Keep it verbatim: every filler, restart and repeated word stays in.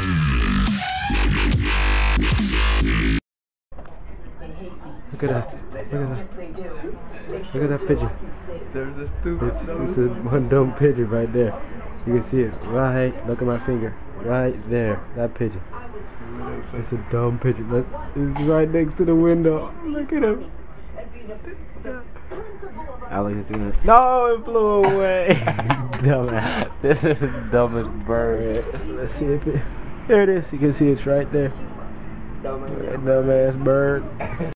Look at that. Look at that. Look at that pigeon. They're just stupid. It's, it's a one dumb pigeon right there. You can see it right. Look at my finger. Right there. That pigeon. It's a dumb pigeon. Look, it's right next to the window. Look at him. Alex is doing it. No, it flew away. Dumbass. This is the dumbest bird. Let's see if it. There it is. You can see it's right there. Dumbass. Dumbass bird.